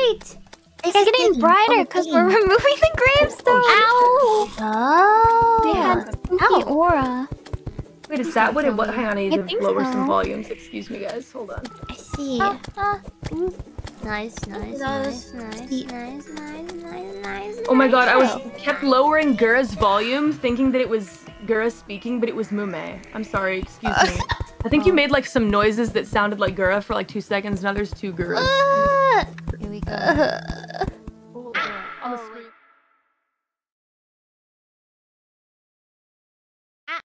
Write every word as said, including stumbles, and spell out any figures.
Wait! It's getting brighter because we're removing the gravestone. Ow! Oh. They had spooky aura. Wait, is that what it was? Hang on, I need I to think lower so. some volumes. Excuse me, guys. Hold on. I see. Ah, ah. Nice, nice, nice, nice, nice, nice, nice, nice. Oh my god, I was kept lowering Gura's volume, thinking that it was Gura speaking, but it was Mumei. I'm sorry, excuse me. I think you made like some noises that sounded like Gura for like two seconds. Now there's two Guras. Uh, Here we go.